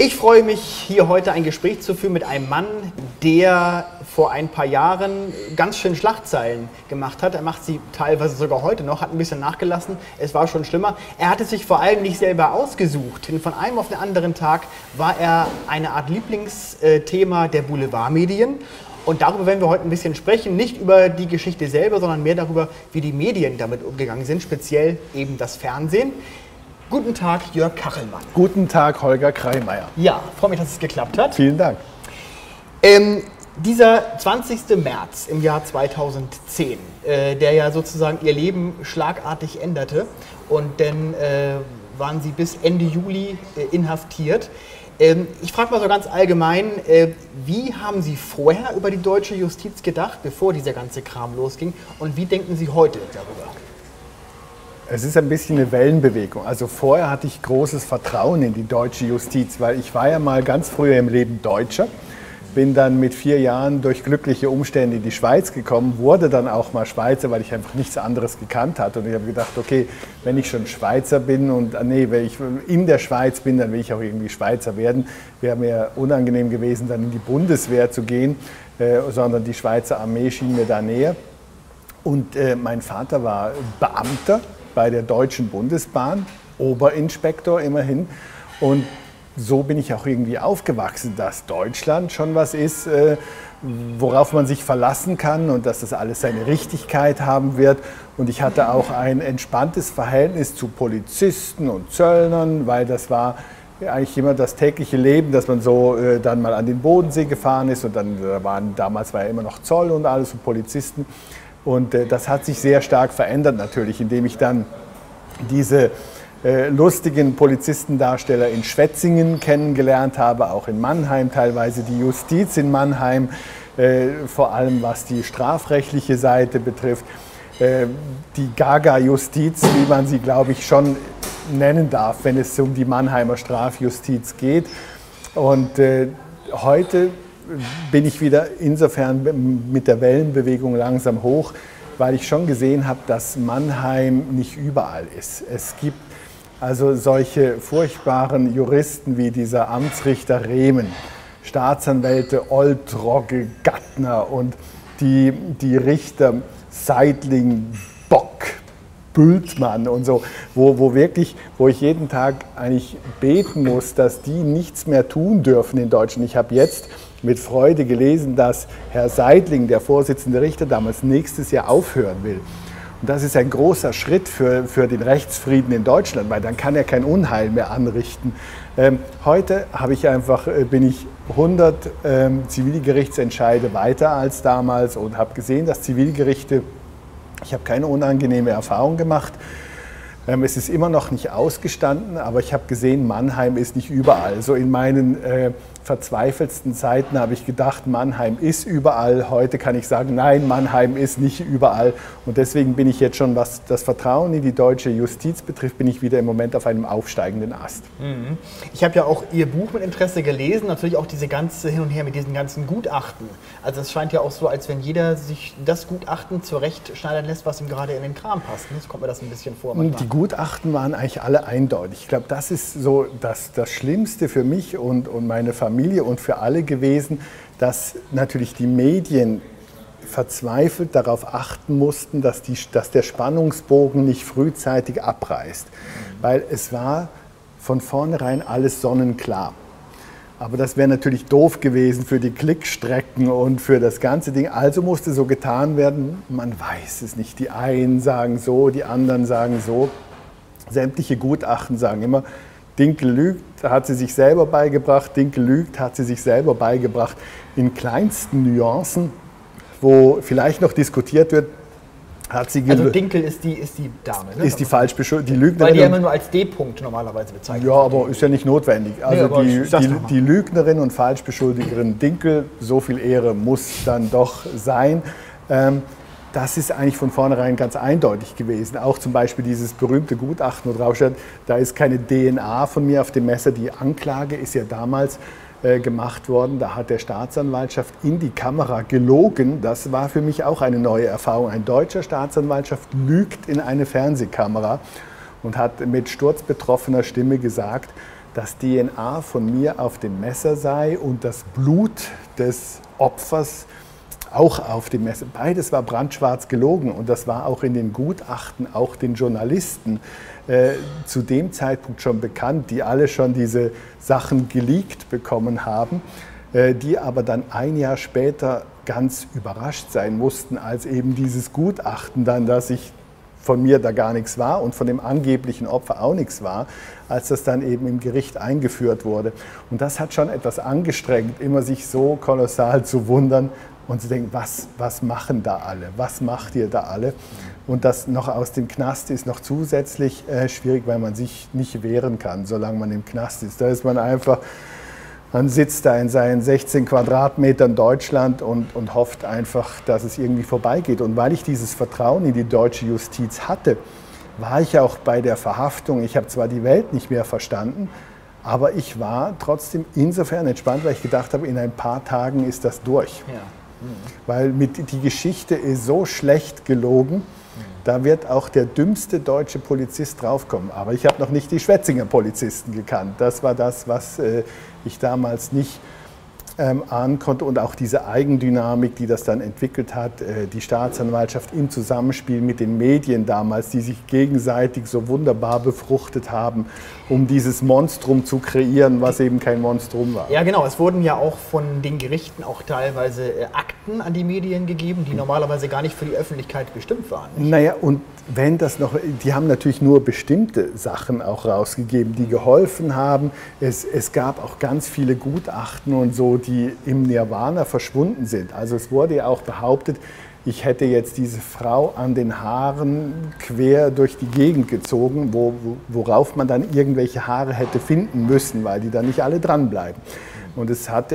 Ich freue mich, hier heute ein Gespräch zu führen mit einem Mann, der vor ein paar Jahren ganz schön Schlagzeilen gemacht hat. Er macht sie teilweise sogar heute noch, hat ein bisschen nachgelassen. Es war schon schlimmer. Er hat es sich vor allem nicht selber ausgesucht, denn von einem auf den anderen Tag war er eine Art Lieblingsthema der Boulevardmedien. Und darüber werden wir heute ein bisschen sprechen, nicht über die Geschichte selber, sondern mehr darüber, wie die Medien damit umgegangen sind, speziell eben das Fernsehen. Guten Tag, Jörg Kachelmann. Guten Tag, Holger Kreimeier. Ja, freue mich, dass es geklappt hat. Vielen Dank. Dieser 20. März im Jahr 2010, der ja sozusagen Ihr Leben schlagartig änderte, und dann waren Sie bis Ende Juli inhaftiert. Ich frage mal so ganz allgemein, wie haben Sie vorher über die deutsche Justiz gedacht, bevor dieser ganze Kram losging, und wie denken Sie heute darüber? Es ist ein bisschen eine Wellenbewegung. Also vorher hatte ich großes Vertrauen in die deutsche Justiz, weil ich war ja mal ganz früher im Leben Deutscher, bin dann mit 4 Jahren durch glückliche Umstände in die Schweiz gekommen, wurde dann auch mal Schweizer, weil ich einfach nichts anderes gekannt hatte. Und ich habe gedacht, okay, wenn ich schon Schweizer bin und wenn ich in der Schweiz bin, dann will ich auch irgendwie Schweizer werden. Wäre mir unangenehm gewesen, dann in die Bundeswehr zu gehen, sondern die Schweizer Armee schien mir da näher. Und mein Vater war Beamter bei der Deutschen Bundesbahn, Oberinspektor immerhin. Und so bin ich auch irgendwie aufgewachsen, dass Deutschland schon was ist, worauf man sich verlassen kann und dass das alles seine Richtigkeit haben wird. Und ich hatte auch ein entspanntes Verhältnis zu Polizisten und Zöllnern, weil das war eigentlich immer das tägliche Leben, dass man so dann mal an den Bodensee gefahren ist und dann damals war ja immer noch Zoll und alles und Polizisten. Und das hat sich sehr stark verändert natürlich, indem ich dann diese lustigen Polizistendarsteller in Schwetzingen kennengelernt habe, auch in Mannheim, teilweise die Justiz in Mannheim, vor allem was die strafrechtliche Seite betrifft. Die Gaga-Justiz, wie man sie, glaube ich, schon nennen darf, wenn es um die Mannheimer Strafjustiz geht. Und heute bin ich wieder insofern mit der Wellenbewegung langsam hoch, weil ich schon gesehen habe, dass Mannheim nicht überall ist. Es gibt also solche furchtbaren Juristen wie dieser Amtsrichter Rehmen, Staatsanwälte Oltrogge, Gattner und die Richter Seidling, Bock, Bültmann und so, wo ich jeden Tag eigentlich beten muss, dass die nichts mehr tun dürfen in Deutschland. Ich habe jetzt mit Freude gelesen, dass Herr Seidling, der Vorsitzende Richter, damals nächstes Jahr aufhören will. Und das ist ein großer Schritt für den Rechtsfrieden in Deutschland, weil dann kann er kein Unheil mehr anrichten. Heute bin ich 100 Zivilgerichtsentscheide weiter als damals und habe gesehen, dass Zivilgerichte, ich habe keine unangenehme Erfahrung gemacht. Es ist immer noch nicht ausgestanden, aber ich habe gesehen, Mannheim ist nicht überall. So in meinen verzweifelsten Zeiten habe ich gedacht, Mannheim ist überall. Heute kann ich sagen, nein, Mannheim ist nicht überall. Und deswegen bin ich jetzt schon, was das Vertrauen in die deutsche Justiz betrifft, bin ich wieder im Moment auf einem aufsteigenden Ast. Ich habe ja auch Ihr Buch mit Interesse gelesen, natürlich auch diese ganze Hin und Her mit diesen ganzen Gutachten. Also es scheint ja auch so, als wenn jeder sich das Gutachten zurechtschneidern lässt, was ihm gerade in den Kram passt. So kommt mir das ein bisschen vor manchmal. Die Gutachten waren eigentlich alle eindeutig. Ich glaube, das ist so das Schlimmste für mich und meine Familie und für alle gewesen, dass natürlich die Medien verzweifelt darauf achten mussten, dass der Spannungsbogen nicht frühzeitig abreißt. Weil es war von vornherein alles sonnenklar. Aber das wäre natürlich doof gewesen für die Klickstrecken und für das ganze Ding. Also musste so getan werden, man weiß es nicht. Die einen sagen so, die anderen sagen so. Sämtliche Gutachten sagen immer, Dinkel lügt, hat sie sich selber beigebracht, Dinkel lügt, hat sie sich selber beigebracht. In kleinsten Nuancen, wo vielleicht noch diskutiert wird, hat sie also Dinkel ist die Dame, ne? Ist die falsch beschuldigt, die Lügnerin. Weil die ja immer nur als D-Punkt normalerweise bezeichnet. Ja, aber ist ja nicht notwendig. Also nee, die Lügnerin und Falschbeschuldigerin Dinkel, so viel Ehre muss dann doch sein. Das ist eigentlich von vornherein ganz eindeutig gewesen. Auch zum Beispiel dieses berühmte Gutachten, wo drauf steht, da ist keine DNA von mir auf dem Messer. Die Anklage ist ja damals gemacht worden. Da hat der Staatsanwaltschaft in die Kamera gelogen. Das war für mich auch eine neue Erfahrung. Ein deutscher Staatsanwaltschaft lügt in eine Fernsehkamera und hat mit sturzbetroffener Stimme gesagt, dass DNA von mir auf dem Messer sei und das Blut des Opfers auch auf dem Messer. Beides war brandschwarz gelogen und das war auch in den Gutachten, auch den Journalisten zu dem Zeitpunkt schon bekannt, die alle schon diese Sachen geleakt bekommen haben, die aber dann ein Jahr später ganz überrascht sein mussten, als eben dieses Gutachten dann, dass von mir da gar nichts war und von dem angeblichen Opfer auch nichts war, als das dann eben im Gericht eingeführt wurde. Und das hat schon etwas angestrengt, immer sich so kolossal zu wundern und zu denken, was machen da alle, was macht ihr da alle? Und das noch aus dem Knast ist noch zusätzlich schwierig, weil man sich nicht wehren kann, solange man im Knast ist. Da ist man einfach... Man sitzt da in seinen 16 Quadratmetern Deutschland und hofft einfach, dass es irgendwie vorbeigeht. Und weil ich dieses Vertrauen in die deutsche Justiz hatte, war ich auch bei der Verhaftung. Ich habe zwar die Welt nicht mehr verstanden, aber ich war trotzdem insofern entspannt, weil ich gedacht habe, in ein paar Tagen ist das durch. Ja. Weil die Geschichte ist so schlecht gelogen, da wird auch der dümmste deutsche Polizist draufkommen. Aber ich habe noch nicht die Schwetzinger Polizisten gekannt. Das war das, was ich damals nicht ahnen konnte. Und auch diese Eigendynamik, die das dann entwickelt hat, die Staatsanwaltschaft im Zusammenspiel mit den Medien damals, die sich gegenseitig so wunderbar befruchtet haben, um dieses Monstrum zu kreieren, was eben kein Monstrum war. Ja, genau. Es wurden ja auch von den Gerichten auch teilweise Akten an die Medien gegeben, die normalerweise gar nicht für die Öffentlichkeit bestimmt waren. Nicht? Naja, und wenn das noch, die haben natürlich nur bestimmte Sachen auch rausgegeben, die geholfen haben. Es gab auch ganz viele Gutachten und so, die im Nirvana verschwunden sind. Also es wurde ja auch behauptet, ich hätte jetzt diese Frau an den Haaren quer durch die Gegend gezogen, worauf man dann irgendwelche Haare hätte finden müssen, weil die dann nicht alle dranbleiben. Und es hat,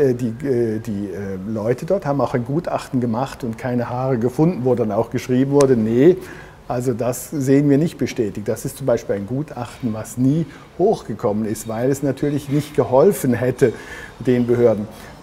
die Leute dort haben auch ein Gutachten gemacht und keine Haare gefunden, wo dann auch geschrieben wurde, nee, also das sehen wir nicht bestätigt. Das ist zum Beispiel ein Gutachten, was nie hochgekommen ist, weil es natürlich nicht geholfen hätte den Behörden.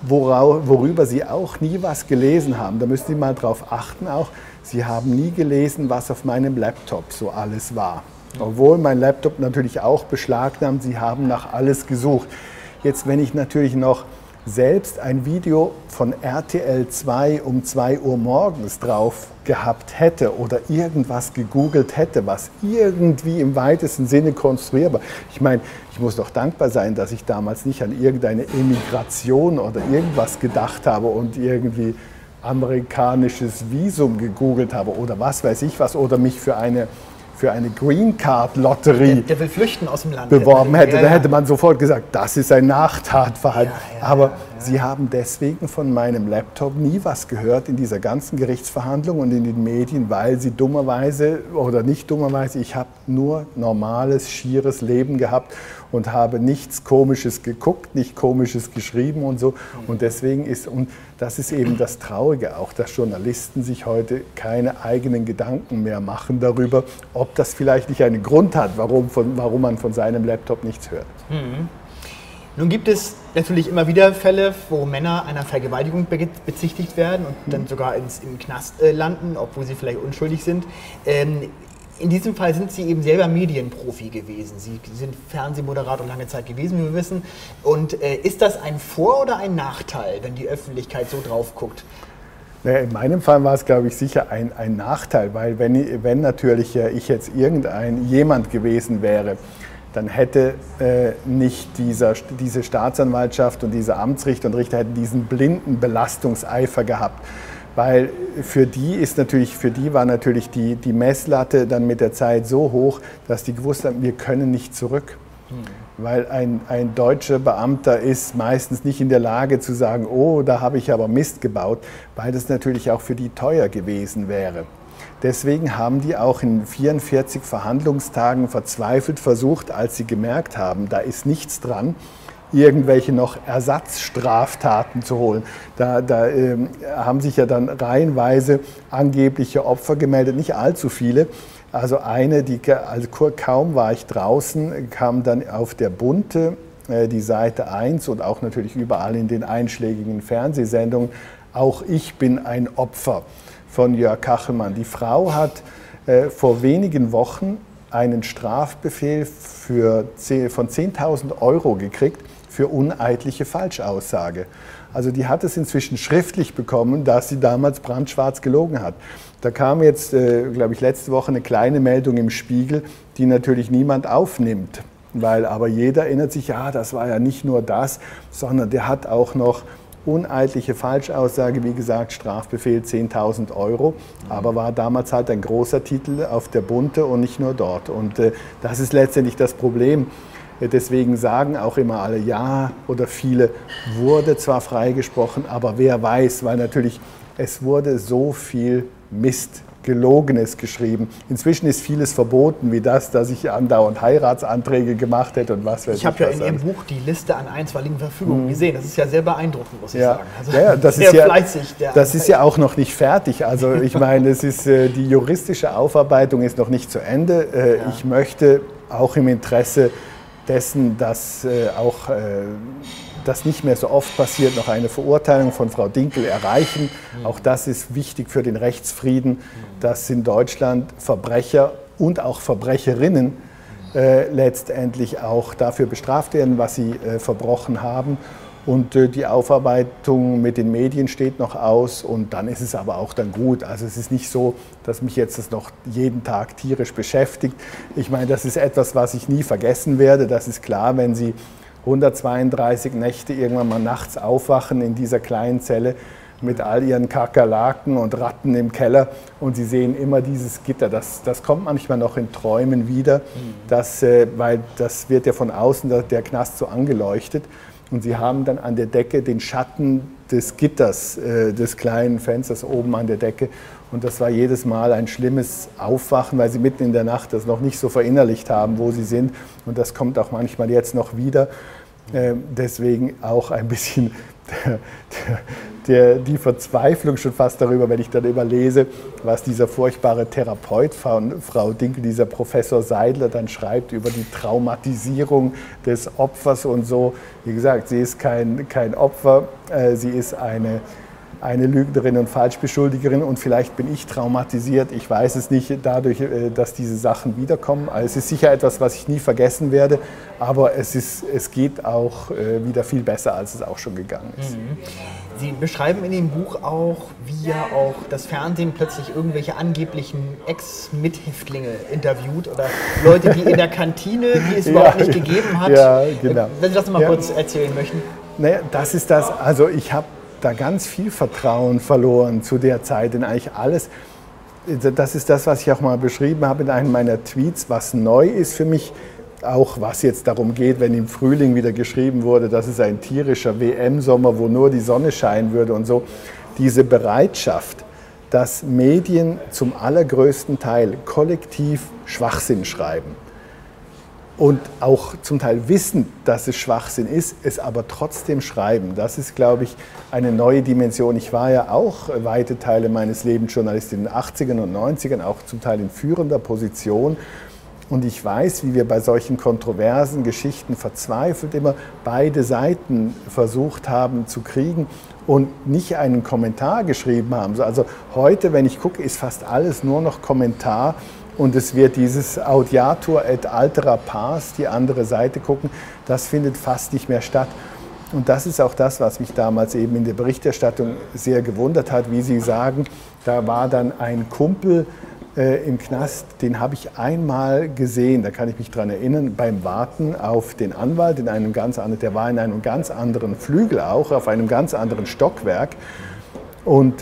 Worüber Sie auch nie was gelesen haben, da müssen Sie mal drauf achten auch, Sie haben nie gelesen, was auf meinem Laptop so alles war. Obwohl mein Laptop natürlich auch beschlagnahmt, Sie haben nach alles gesucht. Jetzt, wenn ich natürlich noch selbst ein Video von RTL 2 um 2 Uhr morgens drauf gehabt hätte oder irgendwas gegoogelt hätte, was irgendwie im weitesten Sinne konstruierbar. Ich meine, ich muss doch dankbar sein, dass ich damals nicht an irgendeine Emigration oder irgendwas gedacht habe und irgendwie amerikanisches Visum gegoogelt habe oder was weiß ich was oder mich für eine Green Card Lotterie der will flüchten aus dem Land beworben hätte. Da hätte man sofort gesagt, das ist ein Nachtatverhalten. Aber Sie haben deswegen von meinem Laptop nie was gehört in dieser ganzen Gerichtsverhandlung und in den Medien, weil Sie dummerweise oder nicht dummerweise, ich habe nur normales, schieres Leben gehabt und habe nichts Komisches geguckt, nicht Komisches geschrieben und so. Und deswegen und das ist eben das Traurige auch, dass Journalisten sich heute keine eigenen Gedanken mehr machen darüber, ob das vielleicht nicht einen Grund hat, warum man von seinem Laptop nichts hört. Mhm. Nun gibt es natürlich immer wieder Fälle, wo Männer einer Vergewaltigung bezichtigt werden und dann sogar im Knast landen, obwohl sie vielleicht unschuldig sind. In diesem Fall sind Sie eben selber Medienprofi gewesen. Sie sind Fernsehmoderator lange Zeit gewesen, wie wir wissen. Und ist das ein Vor- oder ein Nachteil, wenn die Öffentlichkeit so drauf guckt? Naja, in meinem Fall war es, glaube ich, sicher ein Nachteil, weil wenn natürlich ich jetzt jemand gewesen wäre, dann hätte nicht diese Staatsanwaltschaft und diese Amtsrichter und Richter hätten diesen blinden Belastungseifer gehabt. Weil für die war natürlich die Messlatte dann mit der Zeit so hoch, dass die gewusst haben, wir können nicht zurück. Weil ein deutscher Beamter ist meistens nicht in der Lage zu sagen, oh, da habe ich aber Mist gebaut, weil das natürlich auch für die teuer gewesen wäre. Deswegen haben die auch in 44 Verhandlungstagen verzweifelt versucht, als sie gemerkt haben, da ist nichts dran, irgendwelche noch Ersatzstraftaten zu holen. Da haben sich ja dann reihenweise angebliche Opfer gemeldet, nicht allzu viele. Also kaum war ich draußen, kam dann auf der Bunte, die Seite 1 und auch natürlich überall in den einschlägigen Fernsehsendungen, auch ich bin ein Opfer von Jörg Kachelmann. Die Frau hat vor wenigen Wochen einen Strafbefehl von 10.000 € gekriegt für uneidliche Falschaussage. Also die hat es inzwischen schriftlich bekommen, dass sie damals brandschwarz gelogen hat. Da kam jetzt, glaube ich, letzte Woche eine kleine Meldung im Spiegel, die natürlich niemand aufnimmt. Weil aber jeder erinnert sich, ja, das war ja nicht nur das, sondern der hat auch noch uneidliche Falschaussage, wie gesagt, Strafbefehl 10.000 €, aber war damals halt ein großer Titel auf der Bunte und nicht nur dort. Und das ist letztendlich das Problem. Deswegen sagen auch immer alle, ja, oder viele, wurde zwar freigesprochen, aber wer weiß, weil natürlich es wurde so viel Mist, Gelogenes geschrieben. Inzwischen ist vieles verboten, wie das, dass ich andauernd Heiratsanträge gemacht hätte und was weiß ich. Ich habe ja in Ihrem Buch die Liste an einstweiligen Verfügungen gesehen. Das ist ja sehr beeindruckend, muss ich sagen. Also ja, das sehr ist ja, fleißig. Das ist ja auch noch nicht fertig. Also ich meine, es ist, die juristische Aufarbeitung ist noch nicht zu Ende. Ja. Ich möchte auch im Interesse dessen, dass auch das nicht mehr so oft passiert, noch eine Verurteilung von Frau Dinkel erreichen. Auch das ist wichtig für den Rechtsfrieden, dass in Deutschland Verbrecher und auch Verbrecherinnen letztendlich auch dafür bestraft werden, was sie verbrochen haben. Und die Aufarbeitung mit den Medien steht noch aus und dann ist es aber auch dann gut. Also es ist nicht so, dass mich jetzt das noch jeden Tag tierisch beschäftigt. Ich meine, das ist etwas, was ich nie vergessen werde. Das ist klar, wenn Sie 132 Nächte irgendwann mal nachts aufwachen in dieser kleinen Zelle mit all ihren Kakerlaken und Ratten im Keller und sie sehen immer dieses Gitter. Das kommt manchmal noch in Träumen wieder, weil das wird ja von außen der Knast so angeleuchtet und sie haben dann an der Decke den Schatten des Gitters, des kleinen Fensters oben an der Decke. Und das war jedes Mal ein schlimmes Aufwachen, weil sie mitten in der Nacht das noch nicht so verinnerlicht haben, wo sie sind. Und das kommt auch manchmal jetzt noch wieder. Deswegen auch ein bisschen die Verzweiflung schon fast darüber, wenn ich dann überlese, was dieser furchtbare Therapeut von Frau Dinkel, dieser Professor Seidler, dann schreibt über die Traumatisierung des Opfers und so. Wie gesagt, sie ist kein Opfer, sie ist eine Lügnerin und Falschbeschuldigerin und vielleicht bin ich traumatisiert, ich weiß es nicht, dadurch, dass diese Sachen wiederkommen. Also es ist sicher etwas, was ich nie vergessen werde, aber es geht auch wieder viel besser, als es auch schon gegangen ist. Sie beschreiben in dem Buch auch, wie ja auch das Fernsehen plötzlich irgendwelche angeblichen Ex-Mithäftlinge interviewt oder Leute, die in der Kantine, die es überhaupt nicht gegeben hat. Ja, genau. Wenn Sie das noch mal kurz erzählen möchten. Naja, das ist das, also ich habe da ganz viel Vertrauen verloren zu der Zeit in eigentlich alles. Das ist das, was ich auch mal beschrieben habe in einem meiner Tweets, was neu ist für mich, auch was jetzt darum geht, wenn im Frühling wieder geschrieben wurde, das ist ein tierischer WM-Sommer, wo nur die Sonne scheinen würde und so. Diese Bereitschaft, dass Medien zum allergrößten Teil kollektiv Schwachsinn schreiben und auch zum Teil wissen, dass es Schwachsinn ist, es aber trotzdem schreiben. Das ist, glaube ich, eine neue Dimension. Ich war ja auch weite Teile meines Lebens Journalist in den 80ern und 90ern, auch zum Teil in führender Position. Und ich weiß, wie wir bei solchen kontroversen Geschichten verzweifelt immer beide Seiten versucht haben zu kriegen und nicht einen Kommentar geschrieben haben. Also heute, wenn ich gucke, ist fast alles nur noch Kommentar. Und es wird dieses Audiatur et altera pars, die andere Seite gucken, das findet fast nicht mehr statt. Und das ist auch das, was mich damals eben in der Berichterstattung sehr gewundert hat, wie Sie sagen, da war dann ein Kumpel im Knast, den habe ich einmal gesehen, da kann ich mich dran erinnern, beim Warten auf den Anwalt, der war in einem ganz anderen Flügel auch, auf einem ganz anderen Stockwerk. Und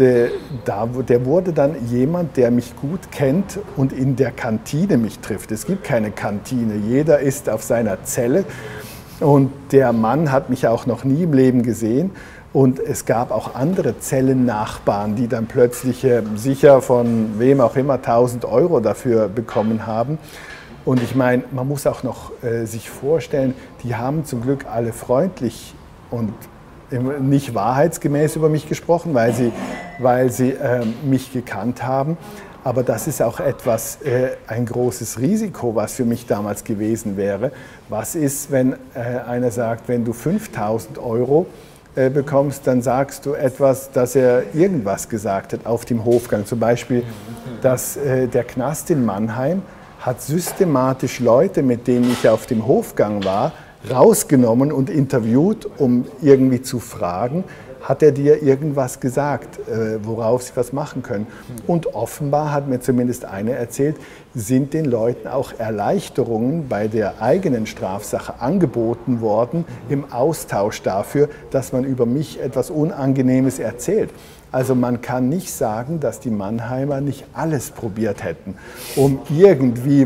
der wurde dann jemand, der mich gut kennt und in der Kantine mich trifft. Es gibt keine Kantine, jeder ist auf seiner Zelle. Und der Mann hat mich auch noch nie im Leben gesehen. Und es gab auch andere Zellennachbarn, die dann plötzlich sicher von wem auch immer 1.000 € dafür bekommen haben. Und ich meine, man muss auch noch sich vorstellen, die haben zum Glück alle freundlich und nicht wahrheitsgemäß über mich gesprochen, weil sie mich gekannt haben. Aber das ist auch etwas, ein großes Risiko, was für mich damals gewesen wäre. Was ist, wenn einer sagt, wenn du 5.000 € bekommst, dann sagst du etwas, dass er irgendwas gesagt hat auf dem Hofgang. Zum Beispiel, dass der Knast in Mannheim hat systematisch Leute, mit denen ich auf dem Hofgang war, rausgenommen und interviewt, um irgendwie zu fragen, hat er dir irgendwas gesagt, worauf sie was machen können? Und offenbar, hat mir zumindest eine erzählt, sind den Leuten auch Erleichterungen bei der eigenen Strafsache angeboten worden im Austausch dafür, dass man über mich etwas Unangenehmes erzählt. Also man kann nicht sagen, dass die Mannheimer nicht alles probiert hätten, um irgendwie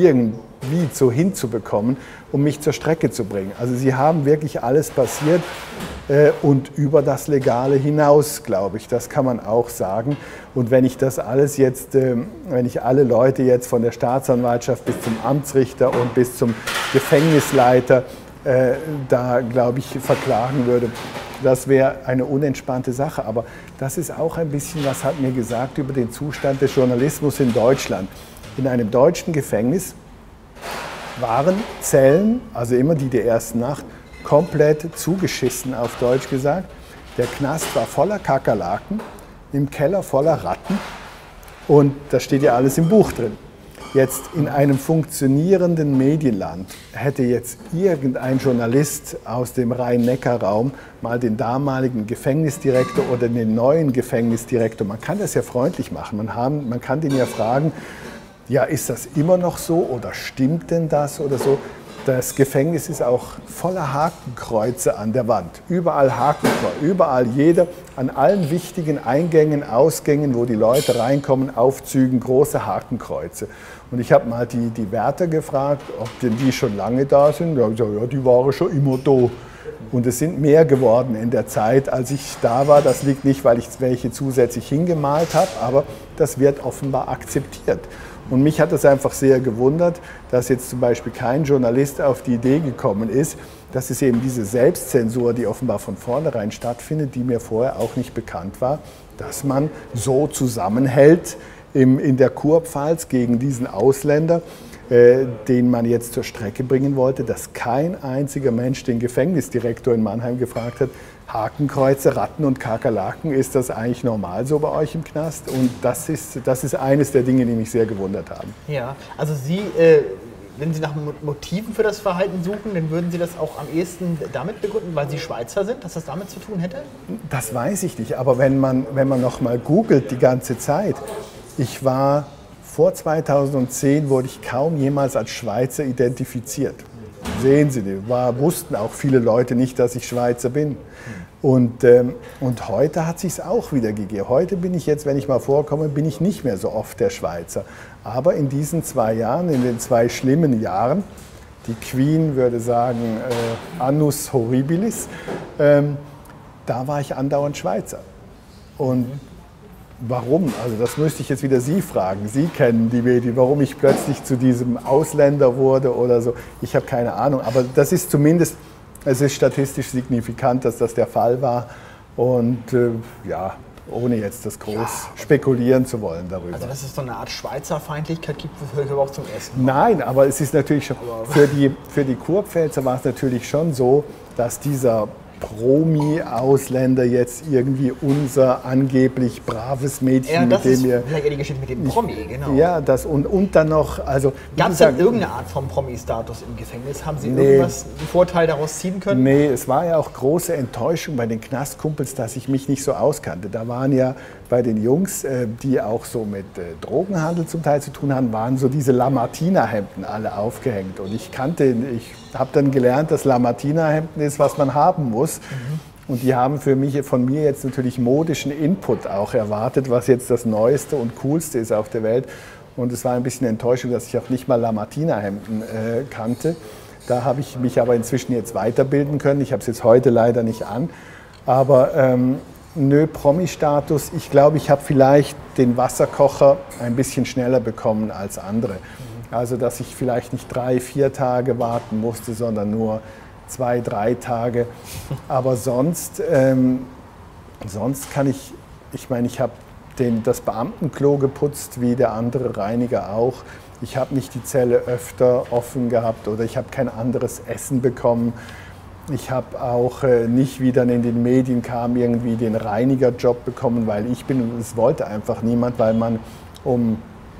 so hinzubekommen, um mich zur Strecke zu bringen. Also sie haben wirklich alles passiert und über das Legale hinaus, glaube ich, das kann man auch sagen. Und wenn ich das alles jetzt, wenn ich alle Leute jetzt von der Staatsanwaltschaft bis zum Amtsrichter und bis zum Gefängnisleiter da, glaube ich, verklagen würde, das wäre eine unentspannte Sache. Aber das ist auch ein bisschen, was hat mir gesagt über den Zustand des Journalismus in Deutschland. In einem deutschen Gefängnis waren Zellen, also immer die der ersten Nacht, komplett zugeschissen, auf Deutsch gesagt. Der Knast war voller Kakerlaken, im Keller voller Ratten und das steht ja alles im Buch drin. Jetzt in einem funktionierenden Medienland hätte jetzt irgendein Journalist aus dem Rhein-Neckar-Raum mal den damaligen Gefängnisdirektor oder den neuen Gefängnisdirektor, man kann das ja freundlich machen, man kann den ja fragen, ja, ist das immer noch so oder stimmt denn das oder so? Das Gefängnis ist auch voller Hakenkreuze an der Wand. Überall Hakenkreuze, überall jeder, an allen wichtigen Eingängen, Ausgängen, wo die Leute reinkommen, Aufzügen, große Hakenkreuze. Und ich habe mal die Wärter gefragt, ob denn die schon lange da sind. Ja, die waren schon immer da. Und es sind mehr geworden in der Zeit, als ich da war. Das liegt nicht, weil ich welche zusätzlich hingemalt habe, aber das wird offenbar akzeptiert. Und mich hat das einfach sehr gewundert, dass jetzt zum Beispiel kein Journalist auf die Idee gekommen ist, dass es eben diese Selbstzensur, die offenbar von vornherein stattfindet, die mir vorher auch nicht bekannt war, dass man so zusammenhält in der Kurpfalz gegen diesen Ausländer, den man jetzt zur Strecke bringen wollte, dass kein einziger Mensch den Gefängnisdirektor in Mannheim gefragt hat, Hakenkreuze, Ratten und Kakerlaken, ist das eigentlich normal so bei euch im Knast? Und das ist eines der Dinge, die mich sehr gewundert haben. Ja, also Sie, wenn Sie nach Motiven für das Verhalten suchen, dann würden Sie das auch am ehesten damit begründen, weil Sie Schweizer sind, dass das damit zu tun hätte? Das weiß ich nicht, aber wenn man noch mal googelt die ganze Zeit, ich war vor 2010, wurde ich kaum jemals als Schweizer identifiziert. Sehen Sie, wussten auch viele Leute nicht, dass ich Schweizer bin. Und heute hat sich es auch wieder gegeben. Heute bin ich jetzt, wenn ich mal vorkomme, bin ich nicht mehr so oft der Schweizer. Aber in diesen 2 Jahren, in den 2 schlimmen Jahren, die Queen würde sagen annus horribilis, da war ich andauernd Schweizer. Und warum? Also das müsste ich jetzt wieder Sie fragen. Sie kennen die Medien, warum ich plötzlich zu diesem Ausländer wurde oder so. Ich habe keine Ahnung, aber das ist zumindest, es ist statistisch signifikant, dass das der Fall war. Und ja, ohne jetzt das groß spekulieren zu wollen darüber. Also dass es so eine Art Schweizerfeindlichkeit gibt, höre ich aber auch zum ersten Mal. Nein, aber es ist natürlich schon, für die Kurpfälzer war es natürlich schon so, dass dieser Promi-Ausländer jetzt irgendwie unser angeblich braves Mädchen, ja, das mit dem ist wir... vielleicht eher die Geschichte mit dem Promi, genau. Ja, das und dann noch... Also, gab es denn irgendeine Art von Promi-Status im Gefängnis? Haben Sie irgendwas, einen Vorteil daraus ziehen können? Nee, es war ja auch große Enttäuschung bei den Knastkumpels, dass ich mich nicht so auskannte. Da waren ja bei den Jungs, die auch so mit Drogenhandel zum Teil zu tun haben, waren so diese Lamartina-Hemden alle aufgehängt. Und ich habe dann gelernt, dass Lamartina-Hemden ist, was man haben muss. Und die haben von mir jetzt natürlich modischen Input auch erwartet, was jetzt das Neueste und Coolste ist auf der Welt. Und es war ein bisschen Enttäuschung, dass ich auch nicht mal Lamartina-Hemden kannte. Da habe ich mich aber inzwischen jetzt weiterbilden können. Ich habe es jetzt heute leider nicht an. Aber nö, Promi-Status. Ich glaube, ich habe vielleicht den Wasserkocher ein bisschen schneller bekommen als andere. Also, dass ich vielleicht nicht 3, 4 Tage warten musste, sondern nur 2, 3 Tage. Aber sonst kann ich meine, ich habe das Beamtenklo geputzt, wie der andere Reiniger auch. Ich habe nicht die Zelle öfter offen gehabt oder ich habe kein anderes Essen bekommen. Ich habe auch nicht, wie dann in den Medien kam, irgendwie den Reinigerjob bekommen, weil ich bin und es wollte einfach niemand, weil man um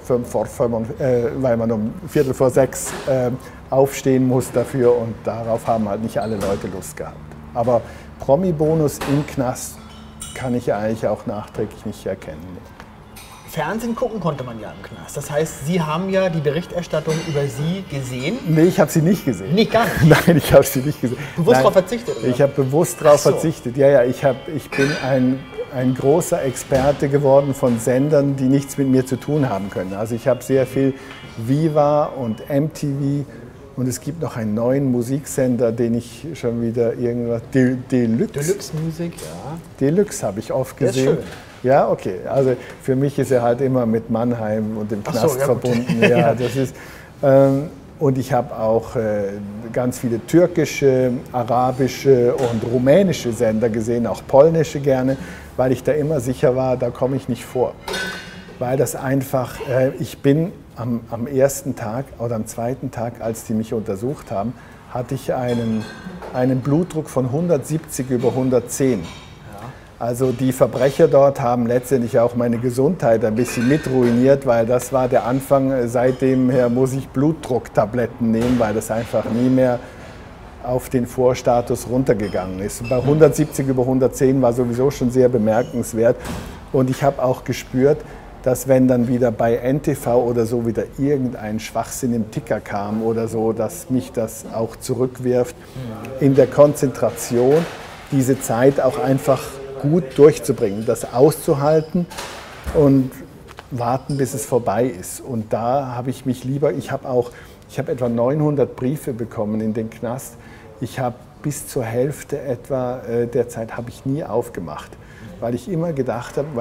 weil man um 5:45 aufstehen muss dafür und darauf haben halt nicht alle Leute Lust gehabt. Aber Promi-Bonus im Knast kann ich ja eigentlich auch nachträglich nicht erkennen. Fernsehen gucken konnte man ja im Knast. Das heißt, Sie haben ja die Berichterstattung über Sie gesehen? Nee, ich habe sie nicht gesehen. Nicht gar nicht? Nein, ich habe sie nicht gesehen. Bewusst darauf verzichtet? Oder? Ich habe bewusst darauf verzichtet. Ja, ich bin ein großer Experte geworden von Sendern, die nichts mit mir zu tun haben können. Also ich habe sehr viel Viva und MTV und es gibt noch einen neuen Musiksender, den ich schon wieder irgendwas... Deluxe? Deluxe Musik, ja. Deluxe habe ich oft gesehen. Das ist schön. Ja, okay. Also für mich ist er halt immer mit Mannheim und dem Knast verbunden. Ja, das ist, und ich habe auch ganz viele türkische, arabische und rumänische Sender gesehen, auch polnische gerne, weil ich da immer sicher war, da komme ich nicht vor. Weil das einfach, ich bin am ersten Tag oder am zweiten Tag, als die mich untersucht haben, hatte ich einen Blutdruck von 170 über 110. Also die Verbrecher dort haben letztendlich auch meine Gesundheit ein bisschen mit ruiniert, weil das war der Anfang. Seitdem her muss ich Blutdrucktabletten nehmen, weil das einfach nie mehr auf den Vorstatus runtergegangen ist. Bei 170 über 110 war sowieso schon sehr bemerkenswert. Und ich habe auch gespürt, dass wenn dann wieder bei NTV oder so wieder irgendein Schwachsinn im Ticker kam oder so, dass mich das auch zurückwirft in der Konzentration, diese Zeit auch einfach gut durchzubringen, das auszuhalten und warten, bis es vorbei ist. Und da habe ich mich lieber, ich habe etwa 900 Briefe bekommen in den Knast. Ich habe bis zur Hälfte etwa der Zeit habe ich nie aufgemacht, weil ich immer gedacht habe,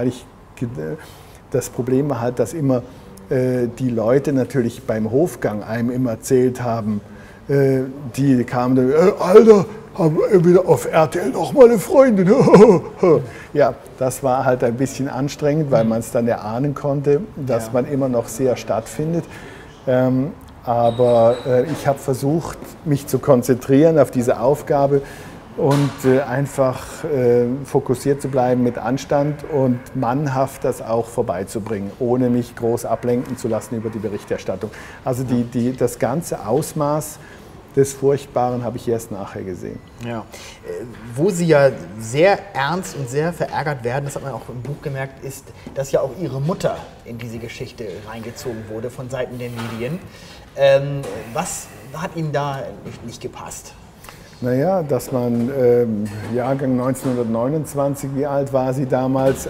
das Problem war halt, dass immer die Leute natürlich beim Hofgang einem immer erzählt haben, die kamen dann, Alter, haben wieder auf RTL noch mal eine Freundin. Ja, das war halt ein bisschen anstrengend, weil man es dann erahnen konnte, dass man immer noch sehr stattfindet. Aber ich habe versucht, mich zu konzentrieren auf diese Aufgabe und einfach fokussiert zu bleiben mit Anstand und mannhaft das auch vorbeizubringen, ohne mich groß ablenken zu lassen über die Berichterstattung. Also das ganze Ausmaß des Furchtbaren habe ich erst nachher gesehen. Ja. Wo Sie ja sehr ernst und sehr verärgert werden, das hat man auch im Buch gemerkt, ist, dass ja auch Ihre Mutter in diese Geschichte reingezogen wurde von Seiten der Medien. Was hat Ihnen da nicht gepasst? Naja, dass man Jahrgang 1929, wie alt war sie damals?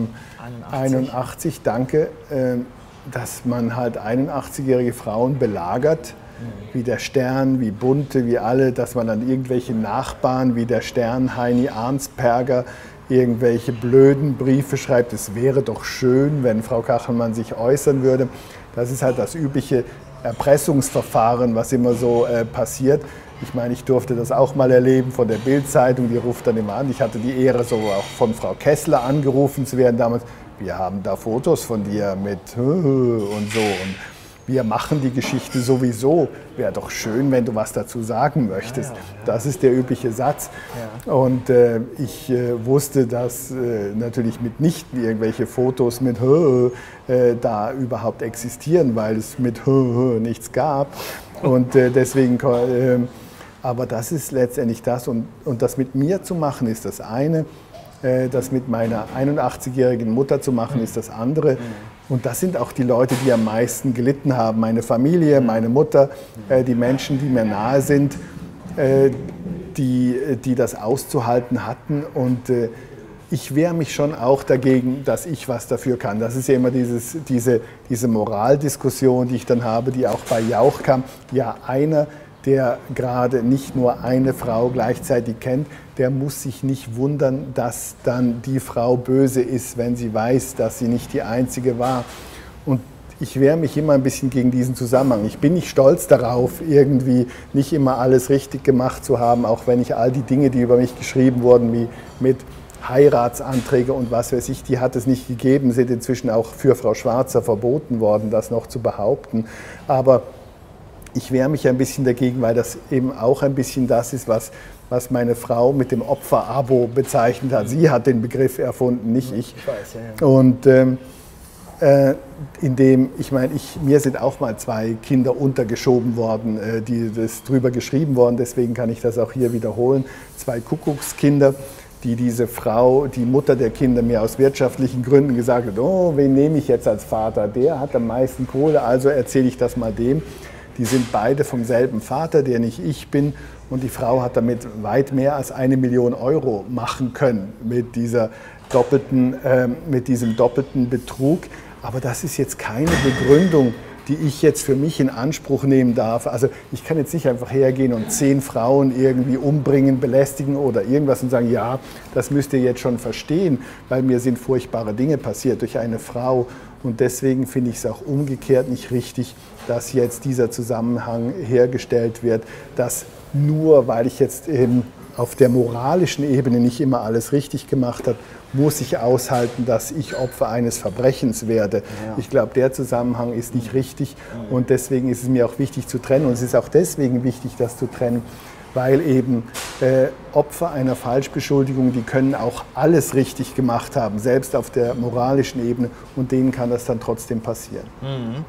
81, danke. Dass man halt 81-jährige Frauen belagert, wie der Stern, wie Bunte, wie alle, dass man dann irgendwelche Nachbarn wie der Stern, Heini Arnsperger, irgendwelche blöden Briefe schreibt. Es wäre doch schön, wenn Frau Kachelmann sich äußern würde. Das ist halt das übliche Erpressungsverfahren, was immer so passiert. Ich meine, ich durfte das auch mal erleben von der Bild-Zeitung, die ruft dann immer an. Ich hatte die Ehre, so auch von Frau Kessler angerufen zu werden damals. Wir haben da Fotos von dir mit und so. Und wir machen die Geschichte sowieso. Wäre doch schön, wenn du was dazu sagen möchtest. Das ist der übliche Satz. Und ich wusste, dass natürlich mitnichten irgendwelche Fotos mit da überhaupt existieren, weil es mit nichts gab. Und deswegen, aber das ist letztendlich das. Und das mit mir zu machen, ist das eine. Das mit meiner 81-jährigen Mutter zu machen, ist das andere. Und das sind auch die Leute, die am meisten gelitten haben. Meine Familie, meine Mutter, die Menschen, die mir nahe sind, die das auszuhalten hatten. Und ich wehre mich schon auch dagegen, dass ich was dafür kann. Das ist ja immer diese Moraldiskussion, die ich dann habe, die auch bei Jauch kam. Ja, einer, der gerade nicht nur eine Frau gleichzeitig kennt, der muss sich nicht wundern, dass dann die Frau böse ist, wenn sie weiß, dass sie nicht die Einzige war. Und ich wehre mich immer ein bisschen gegen diesen Zusammenhang. Ich bin nicht stolz darauf, irgendwie nicht immer alles richtig gemacht zu haben, auch wenn ich all die Dinge, die über mich geschrieben wurden, wie mit Heiratsanträge und was weiß ich, die hat es nicht gegeben, sind inzwischen auch für Frau Schwarzer verboten worden, das noch zu behaupten. Aber ich wehre mich ein bisschen dagegen, weil das eben auch ein bisschen das ist, was meine Frau mit dem Opfer-Abo bezeichnet hat. Sie hat den Begriff erfunden, nicht ich. Ich weiß, ja. Und mir sind auch mal 2 Kinder untergeschoben worden, die das drüber geschrieben worden, deswegen kann ich das auch hier wiederholen. 2 Kuckuckskinder, die diese Frau, die Mutter der Kinder, mir aus wirtschaftlichen Gründen gesagt hat, oh, wen nehme ich jetzt als Vater? Der hat am meisten Kohle, also erzähle ich das mal dem. Die sind beide vom selben Vater, der nicht ich bin. Und die Frau hat damit weit mehr als 1 Million Euro machen können mit diesem doppelten Betrug. Aber das ist jetzt keine Begründung, die ich jetzt für mich in Anspruch nehmen darf. Also ich kann jetzt nicht einfach hergehen und 10 Frauen irgendwie umbringen, belästigen oder irgendwas und sagen, ja, das müsst ihr jetzt schon verstehen, weil mir sind furchtbare Dinge passiert durch eine Frau. Und deswegen finde ich es auch umgekehrt nicht richtig, dass jetzt dieser Zusammenhang hergestellt wird, dass nur weil ich jetzt eben auf der moralischen Ebene nicht immer alles richtig gemacht habe, muss ich aushalten, dass ich Opfer eines Verbrechens werde. Ja. Ich glaube, der Zusammenhang ist nicht richtig und deswegen ist es mir auch wichtig zu trennen. Und es ist auch deswegen wichtig, das zu trennen, weil eben Opfer einer Falschbeschuldigung, die können auch alles richtig gemacht haben, selbst auf der moralischen Ebene, und denen kann das dann trotzdem passieren. Mhm.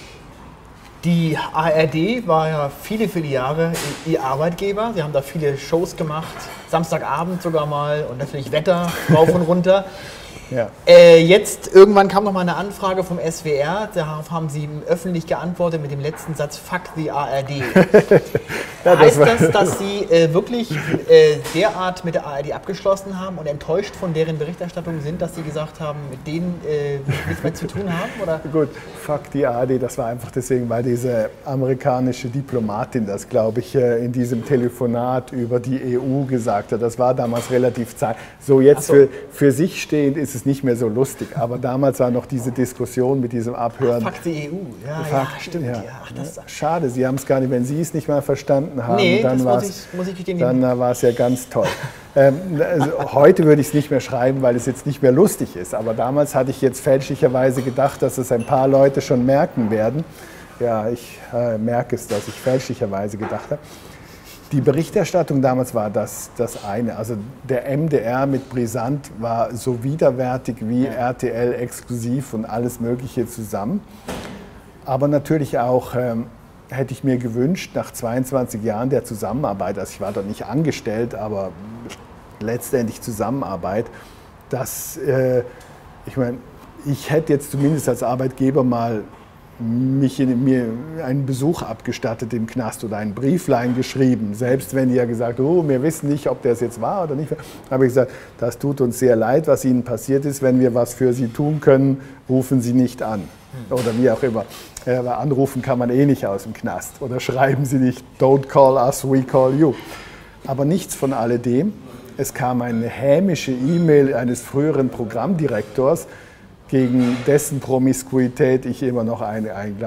Die ARD war ja viele Jahre Ihr Arbeitgeber. Sie haben da viele Shows gemacht, Samstagabend sogar mal und natürlich Wetter rauf und runter. Ja. Jetzt irgendwann kam noch mal eine Anfrage vom SWR, darauf haben Sie öffentlich geantwortet mit dem letzten Satz, fuck the ARD. Ja, heißt das, dass Sie wirklich derart mit der ARD abgeschlossen haben und enttäuscht von deren Berichterstattung sind, dass Sie gesagt haben, mit denen nichts mehr zu tun haben? Oder? Gut, fuck the ARD, das war einfach deswegen, weil diese amerikanische Diplomatin das, glaube ich, in diesem Telefonat über die EU gesagt hat. Das war damals relativ so jetzt für sich stehend ist es nicht mehr so lustig, aber damals war noch diese Diskussion mit diesem Abhören. Fuck die EU, ja, stimmt. Ja. Ach, das schade, Sie haben es gar nicht, wenn Sie es nicht mal verstanden haben, nee, dann war es ja ganz toll. Also heute würde ich es nicht mehr schreiben, weil es jetzt nicht mehr lustig ist, aber damals hatte ich jetzt fälschlicherweise gedacht, dass es ein paar Leute schon merken werden. Ja, ich merke es, dass ich fälschlicherweise gedacht habe. Die Berichterstattung damals war das eine. Also der MDR mit Brisant war so widerwärtig wie RTL exklusiv und alles Mögliche zusammen. Aber natürlich auch hätte ich mir gewünscht, nach 22 Jahren der Zusammenarbeit, also ich war dort nicht angestellt, aber letztendlich Zusammenarbeit, dass ich hätte jetzt zumindest als Arbeitgeber mal mir einen Besuch abgestattet im Knast oder ein Brieflein geschrieben. Selbst wenn die ja gesagt haben, oh, wir wissen nicht, ob das jetzt war oder nicht, habe ich gesagt, das tut uns sehr leid, was Ihnen passiert ist. Wenn wir was für Sie tun können, rufen Sie nicht an. Oder wie auch immer. Weil anrufen kann man eh nicht aus dem Knast. Oder schreiben Sie nicht, don't call us, we call you. Aber nichts von alledem. Es kam eine hämische E-Mail eines früheren Programmdirektors, gegen dessen Promiskuität ich immer noch ein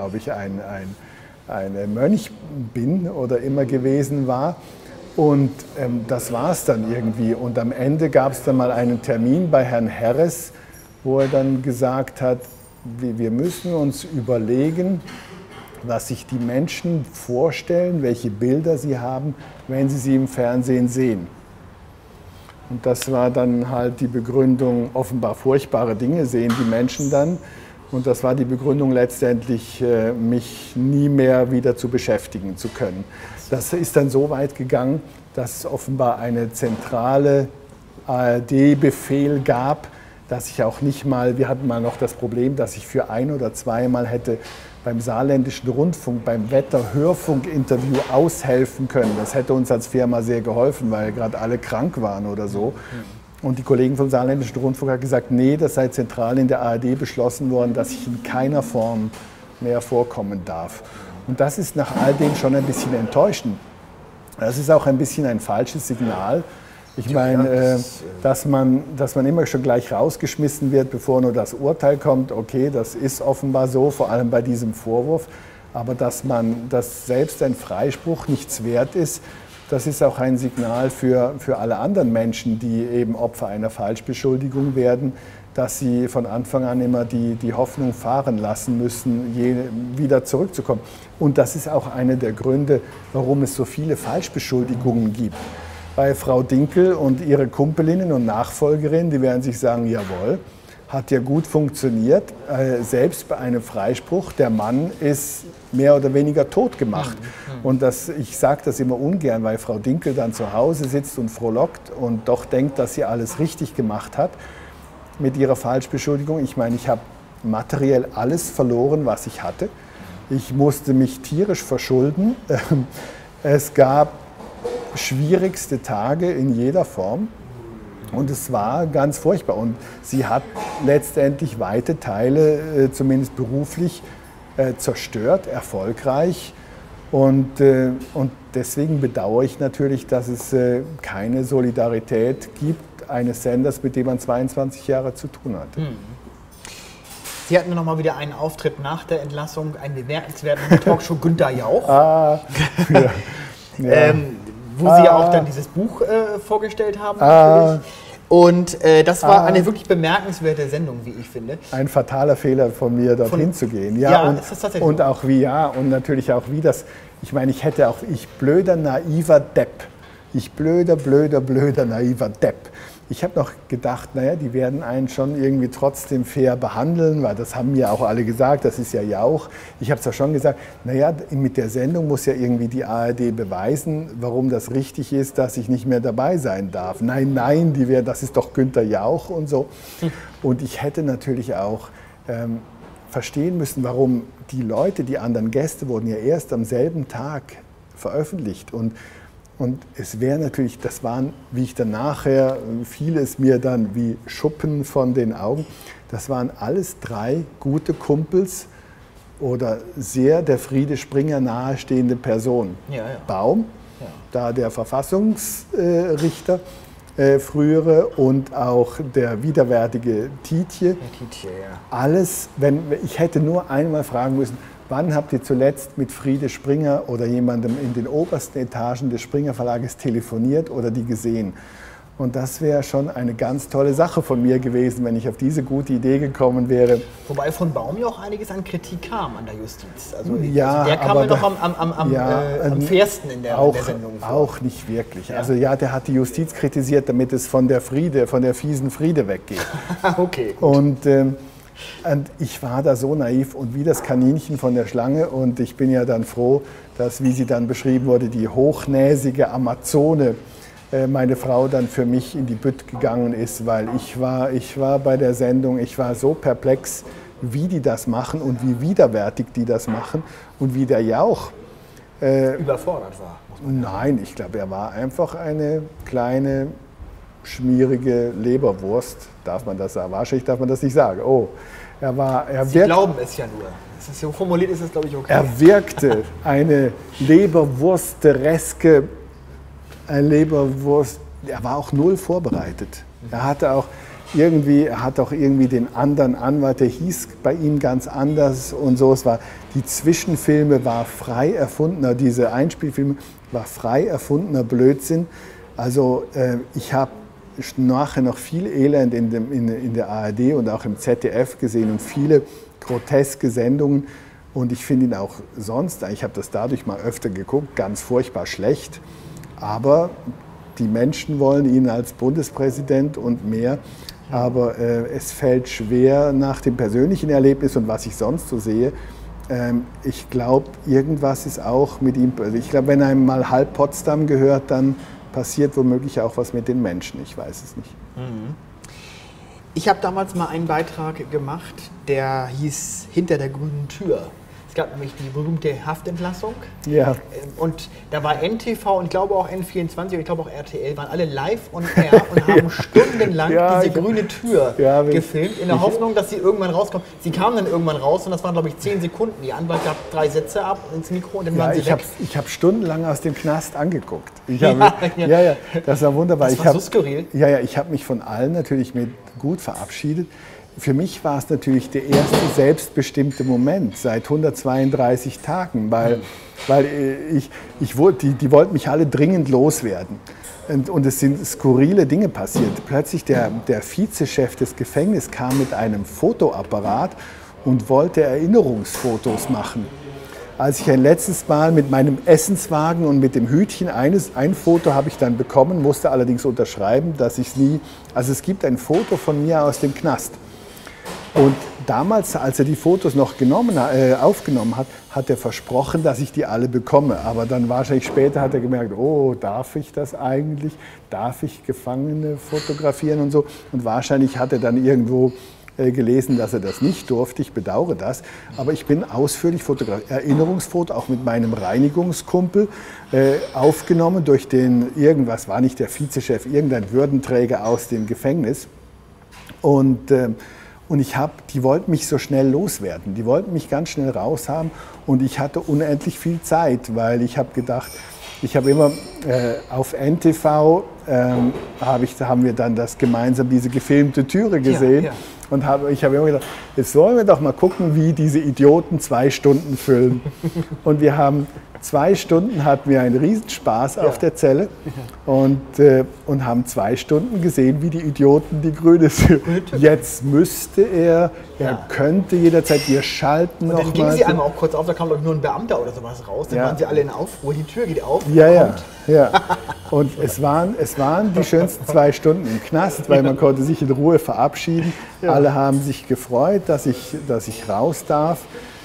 Mönch bin oder immer gewesen war. Und das war es dann irgendwie. Und am Ende gab es dann mal einen Termin bei Herrn Herres, wo er dann gesagt hat, wir müssen uns überlegen, was sich die Menschen vorstellen, welche Bilder sie haben, wenn sie im Fernsehen sehen. Und das war dann halt die Begründung, offenbar furchtbare Dinge sehen die Menschen dann. Und das war die Begründung letztendlich, mich nie mehr wieder zu beschäftigen zu können. Das ist dann so weit gegangen, dass es offenbar eine zentrale ARD-Befehl gab, dass ich auch nicht mal, wir hatten mal noch das Problem, dass ich für 1 oder 2 Mal hätte beim Saarländischen Rundfunk, beim Wetter-Hörfunk-Interview aushelfen können. Das hätte uns als Firma sehr geholfen, weil gerade alle krank waren oder so. Und die Kollegen vom Saarländischen Rundfunk haben gesagt, nee, das sei zentral in der ARD beschlossen worden, dass ich in keiner Form mehr vorkommen darf. Und das ist nach all dem schon ein bisschen enttäuschend. Das ist auch ein bisschen ein falsches Signal. Ich meine, dass man immer schon gleich rausgeschmissen wird, bevor nur das Urteil kommt, okay, das ist offenbar so, vor allem bei diesem Vorwurf. Aber dass selbst ein Freispruch nichts wert ist, das ist auch ein Signal für alle anderen Menschen, die eben Opfer einer Falschbeschuldigung werden, dass sie von Anfang an immer die Hoffnung fahren lassen müssen, wieder zurückzukommen. Und das ist auch einer der Gründe, warum es so viele Falschbeschuldigungen gibt. Bei Frau Dinkel und ihre Kumpelinnen und Nachfolgerinnen, die werden sich sagen, jawohl, hat ja gut funktioniert, selbst bei einem Freispruch. Der Mann ist mehr oder weniger tot gemacht. Und ich sage das immer ungern, weil Frau Dinkel dann zu Hause sitzt und frohlockt und doch denkt, dass sie alles richtig gemacht hat mit ihrer Falschbeschuldigung. Ich meine, ich habe materiell alles verloren, was ich hatte. Ich musste mich tierisch verschulden. Es gab schwierigste Tage in jeder Form. Und es war ganz furchtbar. Und sie hat letztendlich weite Teile, zumindest beruflich, zerstört, erfolgreich. Und deswegen bedauere ich natürlich, dass es keine Solidarität gibt eines Senders, mit dem man 22 Jahre zu tun hatte. Sie hatten noch mal wieder einen Auftritt nach der Entlassung, einen bemerkenswerten Talkshow Günther Jauch. Wo Sie ja auch dann dieses Buch vorgestellt haben. Natürlich. Und das war eine wirklich bemerkenswerte Sendung, wie ich finde. Ein fataler Fehler von mir, dorthin zu gehen. Ist das tatsächlich und auch und natürlich auch wie das, ich meine, ich blöder, naiver Depp. Ich blöder, naiver Depp. Ich habe noch gedacht, naja, die werden einen schon irgendwie trotzdem fair behandeln, weil das haben mir auch alle gesagt, das ist ja Jauch. Ich habe es auch schon gesagt, naja, mit der Sendung muss ja irgendwie die ARD beweisen, warum das richtig ist, dass ich nicht mehr dabei sein darf. Nein, das ist doch Günther Jauch und so. Und ich hätte natürlich auch verstehen müssen, warum die Leute, die anderen Gäste wurden ja erst am selben Tag veröffentlicht. Und es wäre natürlich, das waren, wie ich dann nachher, fiel es mir dann wie Schuppen von den Augen, das waren alles 3 gute Kumpels oder sehr der Friede Springer nahestehende Personen. Baum, da der Verfassungsrichter, frühere, und auch der widerwärtige Tietje. Alles, ich hätte nur einmal fragen müssen, wann habt ihr zuletzt mit Friede Springer oder jemandem in den obersten Etagen des Springer Verlages telefoniert oder die gesehen? Und das wäre schon eine ganz tolle Sache von mir gewesen, wenn ich auf diese gute Idee gekommen wäre. Wobei von Baum ja auch einiges an Kritik kam an der Justiz. Also, der kam ja noch am fairsten in der Sendung vor. Auch nicht wirklich. Ja. Also der hat die Justiz kritisiert, damit es von der fiesen Friede weggeht. Okay, gut. Und ich war da so naiv und wie das Kaninchen von der Schlange, und ich bin ja dann froh, dass, wie sie dann beschrieben wurde, die hochnäsige Amazone, meine Frau dann für mich in die Bütt gegangen ist, weil ich war bei der Sendung, ich war so perplex, wie die das machen und wie widerwärtig die das machen und wie der Jauch überfordert war. Nein, ich glaube, er war einfach eine kleine, schmierige Leberwurst. Darf man das sagen? Wahrscheinlich darf man das nicht sagen. Oh, Sie glauben es ja nur. So formuliert ist es, glaube ich, okay. Er wirkte eine Leberwurstereske, er war auch null vorbereitet. Er hat auch irgendwie den anderen Anwalt, der hieß bei ihm ganz anders und so. Die Zwischenfilme war frei erfundener, diese Einspielfilme war frei erfundener Blödsinn. Also ich habe nachher noch viel Elend in der ARD und auch im ZDF gesehen und viele groteske Sendungen. Und ich finde ihn auch sonst, ich habe das dadurch mal öfter geguckt, ganz furchtbar schlecht. Aber die Menschen wollen ihn als Bundespräsident und mehr. Aber es fällt schwer nach dem persönlichen Erlebnis und was ich sonst so sehe. Ich glaube, irgendwas ist auch mit ihm. Also ich glaube, wenn einem mal halb Potsdam gehört, dann passiert womöglich auch was mit den Menschen. Ich weiß es nicht. Ich habe damals mal einen Beitrag gemacht, der hieß Hinter der grünen Tür. Es gab nämlich die berühmte Haftentlassung. Ja. Und da war NTV und ich glaube auch N24 und ich glaube auch RTL, waren alle live on air und haben stundenlang diese grüne Tür gefilmt, in der Hoffnung, dass sie irgendwann rauskommen. Sie kamen dann irgendwann raus und das waren, glaube ich, 10 Sekunden. Die Anwalt gab 3 Sätze ab ins Mikro und dann waren sie weg. Ich habe stundenlang aus dem Knast angeguckt. Das war wunderbar. Das war so skurril. Ich habe mich von allen natürlich gut verabschiedet. Für mich war es natürlich der erste selbstbestimmte Moment seit 132 Tagen, weil die wollten mich alle dringend loswerden. Und es sind skurrile Dinge passiert. Plötzlich der Vizechef des Gefängnisses kam mit einem Fotoapparat und wollte Erinnerungsfotos machen. Als ich ein letztes Mal mit meinem Essenswagen und mit dem Hütchen ein Foto habe ich dann bekommen, musste allerdings unterschreiben, dass ich es nie... Also es gibt ein Foto von mir aus dem Knast. Und damals, als er die Fotos noch aufgenommen hat, hat er versprochen, dass ich die alle bekomme. Aber dann wahrscheinlich später hat er gemerkt, oh, darf ich das eigentlich? Darf ich Gefangene fotografieren und so? Und wahrscheinlich hat er dann irgendwo gelesen, dass er das nicht durfte. Ich bedauere das. Aber ich bin ausführlich fotografiert. Erinnerungsfoto, auch mit meinem Reinigungskumpel, aufgenommen durch den, irgendwas war nicht der Vizechef, irgendein Würdenträger aus dem Gefängnis. Und die wollten mich so schnell loswerden. Die wollten mich ganz schnell raushaben. Und ich hatte unendlich viel Zeit, weil ich habe gedacht, ich habe immer auf NTV haben wir dann gemeinsam diese gefilmte Türe gesehen. Ja, ja. Und ich habe immer gedacht, jetzt wollen wir doch mal gucken, wie diese Idioten 2 Stunden füllen. Und wir haben 2 Stunden, hatten wir einen Riesenspaß auf der Zelle und haben 2 Stunden gesehen, wie die Idioten die grüne Tür. Jetzt müsste er könnte jederzeit, wir schalten noch mal. Und dann gingen sie einmal auch kurz auf, da kam doch nur ein Beamter oder sowas raus, dann waren sie alle in Aufruhr, die Tür geht auf. Ja. Und es waren die schönsten 2 Stunden im Knast, weil man konnte sich in Ruhe verabschieden. Alle haben sich gefreut, dass ich raus darf.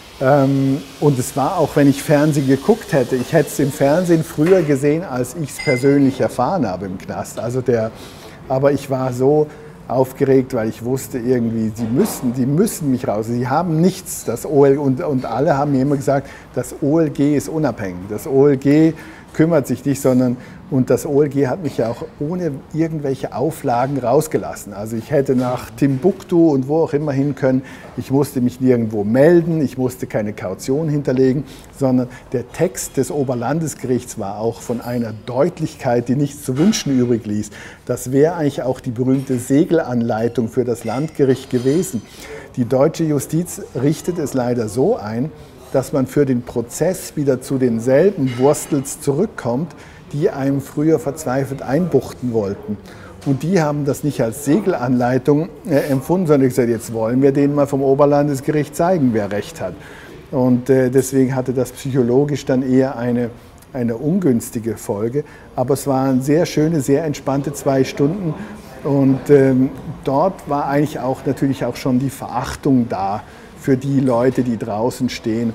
Und es war auch, wenn ich Fernsehen geguckt hätte, ich hätte es im Fernsehen früher gesehen, als ich es persönlich erfahren habe im Knast. Aber ich war so aufgeregt, weil ich wusste irgendwie, die müssen mich raus. Sie haben nichts. Und alle haben mir immer gesagt, das OLG ist unabhängig. Das OLG kümmert sich nicht, und das OLG hat mich ja auch ohne irgendwelche Auflagen rausgelassen. Also ich hätte nach Timbuktu und wo auch immer hin können. Ich musste mich nirgendwo melden, ich musste keine Kaution hinterlegen, sondern der Text des Oberlandesgerichts war auch von einer Deutlichkeit, die nichts zu wünschen übrig ließ. Das wäre eigentlich auch die berühmte Segelanleitung für das Landgericht gewesen. Die deutsche Justiz richtet es leider so ein, dass man für den Prozess wieder zu denselben Wurstels zurückkommt, die einem früher verzweifelt einbuchten wollten. Und die haben das nicht als Segelanleitung empfunden, sondern gesagt, jetzt wollen wir denen mal vom Oberlandesgericht zeigen, wer Recht hat. Und deswegen hatte das psychologisch dann eher eine ungünstige Folge. Aber es waren sehr schöne, sehr entspannte 2 Stunden. Und dort war eigentlich auch natürlich auch schon die Verachtung da für die Leute, die draußen stehen,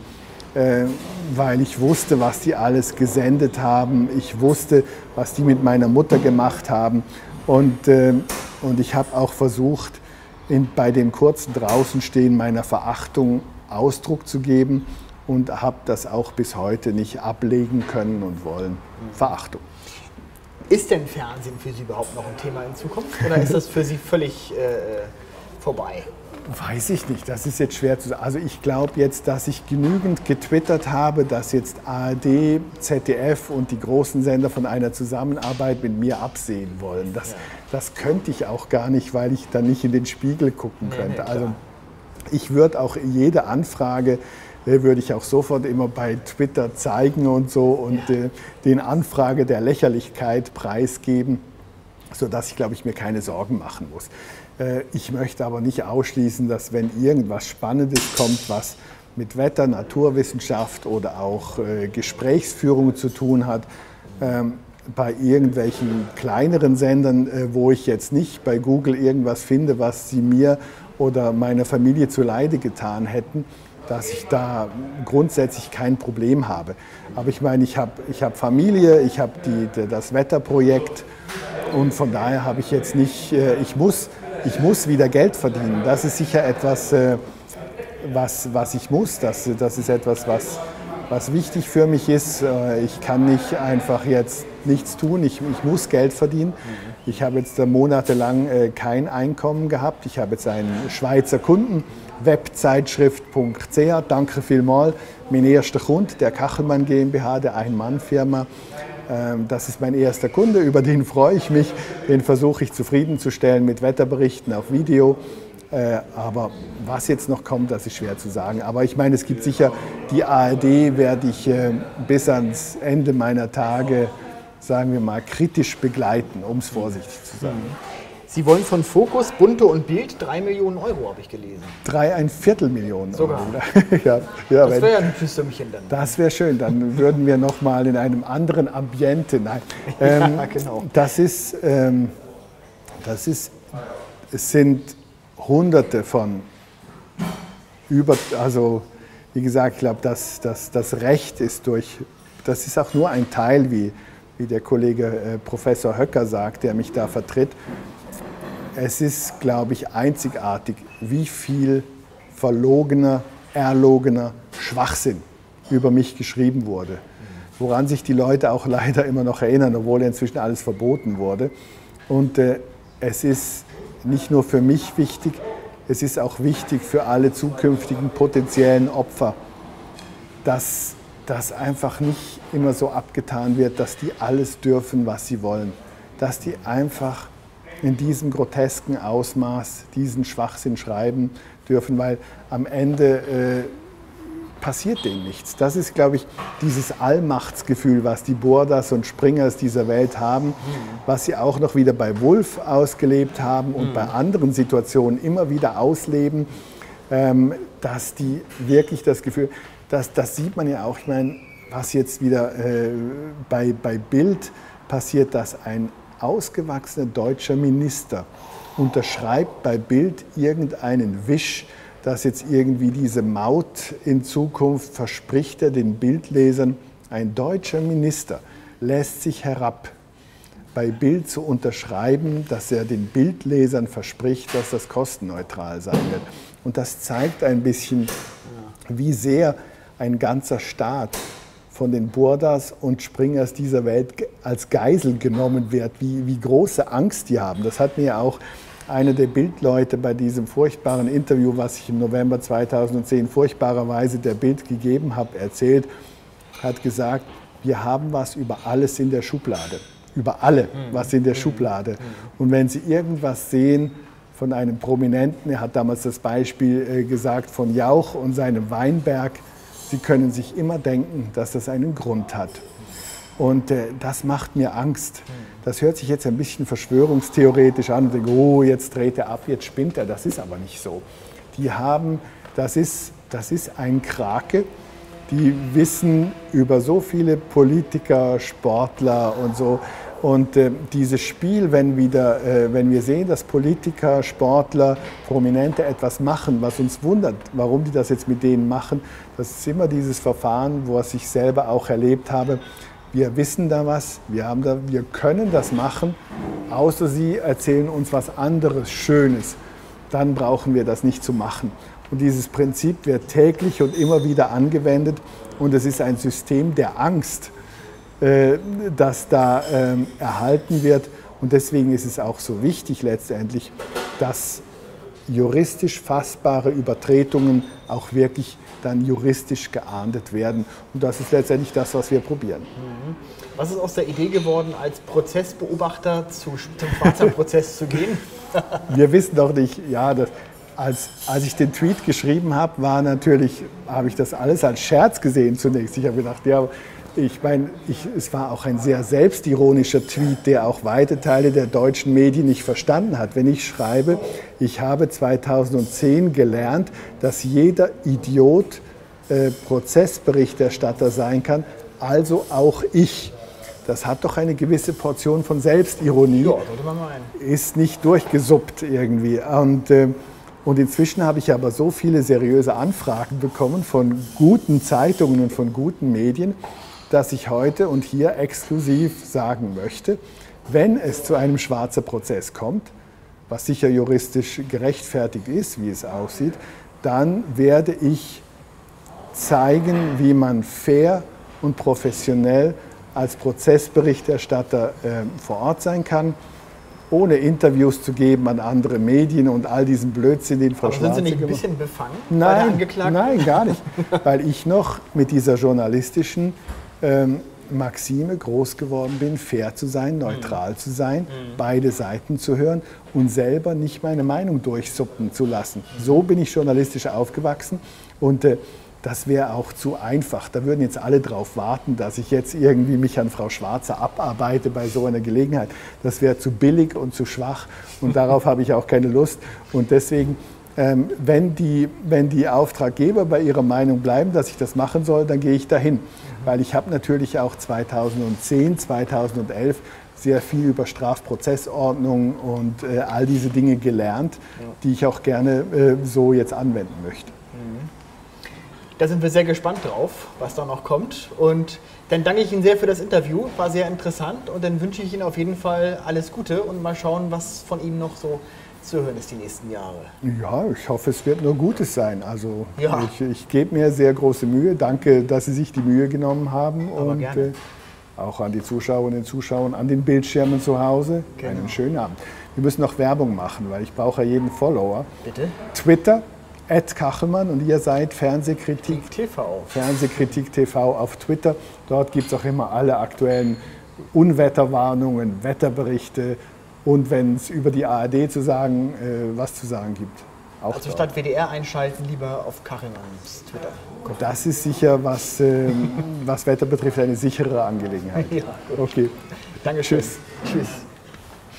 weil ich wusste, was die alles gesendet haben. Ich wusste, was die mit meiner Mutter gemacht haben. Und ich habe auch versucht, bei dem kurzen Draußenstehen meiner Verachtung Ausdruck zu geben und habe das auch bis heute nicht ablegen können und wollen. Verachtung. Ist denn Fernsehen für Sie überhaupt noch ein Thema in Zukunft oder ist das für Sie völlig vorbei? Weiß ich nicht, das ist jetzt schwer zu sagen. Also ich glaube jetzt, dass ich genügend getwittert habe, dass jetzt ARD, ZDF und die großen Sender von einer Zusammenarbeit mit mir absehen wollen. Das könnte ich auch gar nicht, weil ich dann nicht in den Spiegel gucken könnte. Also ich würde auch jede Anfrage, würde ich auch sofort immer bei Twitter zeigen und so und den Anfrage der Lächerlichkeit preisgeben, sodass ich, glaube ich, mir keine Sorgen machen muss. Ich möchte aber nicht ausschließen, dass wenn irgendwas Spannendes kommt, was mit Wetter, Naturwissenschaft oder auch Gesprächsführung zu tun hat, bei irgendwelchen kleineren Sendern, wo ich jetzt nicht bei Google irgendwas finde, was sie mir oder meiner Familie zuleide getan hätten, dass ich da grundsätzlich kein Problem habe. Aber ich meine, ich hab Familie, ich habe das Wetterprojekt und von daher habe ich jetzt nicht, ich muss wieder Geld verdienen. Das ist sicher etwas, was ich muss. Das ist etwas, was wichtig für mich ist. Ich kann nicht einfach jetzt nichts tun. Ich muss Geld verdienen. Ich habe jetzt monatelang kein Einkommen gehabt. Ich habe jetzt einen Schweizer Kunden, webzeitschrift.ch. Danke vielmals. Mein erster Kunde, der Kachelmann GmbH, der Ein-Mann-Firma. Das ist mein erster Kunde, über den freue ich mich. Den versuche ich zufriedenzustellen mit Wetterberichten auf Video. Aber was jetzt noch kommt, das ist schwer zu sagen. Aber ich meine, es gibt sicher, die ARD werde ich bis ans Ende meiner Tage, sagen wir mal, kritisch begleiten, um es vorsichtig zu sagen. Sie wollen von Focus, Bunte und Bild 3 Millionen Euro, habe ich gelesen. 3,25 Millionen sogar. Euro. Ja, das wäre ja ein hübsches Sümmchen dann. Das wäre schön, dann würden wir noch mal in einem anderen Ambiente. Nein. Ja, genau. Es sind Hunderte von also wie gesagt, ich glaube, das Recht ist das ist auch nur ein Teil, wie der Kollege Professor Höcker sagt, der mich da vertritt. Es ist, glaube ich, einzigartig, wie viel verlogener, erlogener Schwachsinn über mich geschrieben wurde. Woran sich die Leute auch leider immer noch erinnern, obwohl inzwischen alles verboten wurde. Und es ist nicht nur für mich wichtig, es ist auch wichtig für alle zukünftigen potenziellen Opfer, dass das einfach nicht immer so abgetan wird, dass die alles dürfen, was sie wollen. Dass die einfach in diesem grotesken Ausmaß diesen Schwachsinn schreiben dürfen, weil am Ende passiert denen nichts. Das ist, glaube ich, dieses Allmachtsgefühl, was die Burdas und Springers dieser Welt haben, was sie auch noch wieder bei Wulff ausgelebt haben und bei anderen Situationen immer wieder ausleben, dass die wirklich das Gefühl, das sieht man ja auch, ich meine, was jetzt wieder bei Bild passiert, dass ein ausgewachsener deutscher Minister unterschreibt bei Bild irgendeinen Wisch, dass jetzt irgendwie diese Maut in Zukunft verspricht er den Bildlesern. Ein deutscher Minister lässt sich herab, bei Bild zu unterschreiben, dass er den Bildlesern verspricht, dass das kostenneutral sein wird. Und das zeigt ein bisschen, wie sehr ein ganzer Staat von den Burdas und Springers dieser Welt als Geisel genommen wird, wie große Angst die haben. Das hat mir auch einer der Bildleute bei diesem furchtbaren Interview, was ich im November 2010 furchtbarerweise der Bild gegeben habe, erzählt, hat gesagt, wir haben was über alles in der Schublade, über alle was in der Schublade. Und wenn Sie irgendwas sehen von einem Prominenten, er hat damals das Beispiel gesagt von Jauch und seinem Weinberg, Sie können sich immer denken, dass das einen Grund hat. Und das macht mir Angst. Das hört sich jetzt ein bisschen verschwörungstheoretisch an und denke, oh, jetzt dreht er ab, jetzt spinnt er. Das ist aber nicht so. Das ist ein Krake, die wissen über so viele Politiker, Sportler und so. Und dieses Spiel, wenn wir sehen, dass Politiker, Sportler, Prominente etwas machen, was uns wundert, warum die das jetzt mit denen machen, das ist immer dieses Verfahren, wo ich selber auch erlebt habe. Wir wissen da was, wir können das machen, außer sie erzählen uns was anderes, Schönes. Dann brauchen wir das nicht zu machen. Und dieses Prinzip wird täglich und immer wieder angewendet. Und es ist ein System der Angst, das da erhalten wird. Und deswegen ist es auch so wichtig letztendlich, dass juristisch fassbare Übertretungen auch wirklich dann juristisch geahndet werden. Und das ist letztendlich das, was wir probieren. Was ist aus der Idee geworden, als Prozessbeobachter zum Schwarzer Prozess zu gehen? Wir wissen doch nicht, ja, als ich den Tweet geschrieben habe, habe ich das alles als Scherz gesehen zunächst. Ich habe gedacht, ja, ich meine, es war auch ein sehr selbstironischer Tweet, der auch weite Teile der deutschen Medien nicht verstanden hat. Wenn ich schreibe, ich habe 2010 gelernt, dass jeder Idiot Prozessberichterstatter sein kann, also auch ich. Das hat doch eine gewisse Portion von Selbstironie. Ja, sollte man meinen. Ist nicht durchgesuppt irgendwie. Und inzwischen habe ich aber so viele seriöse Anfragen bekommen von guten Zeitungen und von guten Medien, dass ich heute und hier exklusiv sagen möchte, wenn es zu einem schwarzen Prozess kommt, was sicher juristisch gerechtfertigt ist, wie es aussieht, dann werde ich zeigen, wie man fair und professionell als Prozessberichterstatter vor Ort sein kann, ohne Interviews zu geben an andere Medien und all diesen Blödsinn, den Frau Schwarze gemacht hat. Sind Sie nicht ein bisschen befangen bei der Angeklagten? Nein, gar nicht, weil ich noch mit dieser journalistischen Maxime groß geworden bin, fair zu sein, neutral zu sein, beide Seiten zu hören und selber nicht meine Meinung durchsuppen zu lassen. So bin ich journalistisch aufgewachsen und das wäre auch zu einfach. Da würden jetzt alle drauf warten, dass ich jetzt irgendwie mich an Frau Schwarze abarbeite bei so einer Gelegenheit. Das wäre zu billig und zu schwach und darauf habe ich auch keine Lust. Und deswegen, wenn die Auftraggeber bei ihrer Meinung bleiben, dass ich das machen soll, dann gehe ich dahin. Weil ich habe natürlich auch 2010, 2011 sehr viel über Strafprozessordnung und all diese Dinge gelernt, die ich auch gerne so jetzt anwenden möchte. Da sind wir sehr gespannt drauf, was da noch kommt. Und dann danke ich Ihnen sehr für das Interview, war sehr interessant. Und dann wünsche ich Ihnen auf jeden Fall alles Gute und mal schauen, was von ihm noch so zu hören ist die nächsten Jahre. Ja, ich hoffe, es wird nur Gutes sein. Also ja. ich gebe mir sehr große Mühe. Danke, dass Sie sich die Mühe genommen haben. Aber und gerne. Auch an die Zuschauerinnen und Zuschauer an den Bildschirmen zu Hause. Genau. Einen schönen Abend. Wir müssen noch Werbung machen, weil ich brauche ja jeden Follower. Bitte? Twitter, @Kachelmann, und ihr seid Fernsehkritik TV. Fernsehkritik TV auf Twitter. Dort gibt es auch immer alle aktuellen Unwetterwarnungen, Wetterberichte und wenn es über die ARD was zu sagen gibt. Auch Also dort. statt WDR einschalten, lieber auf Kachelmanns Twitter. Das ist sicher, was Wetter betrifft, eine sichere Angelegenheit. Ja, gut. Okay. Dankeschön. Tschüss. Tschüss.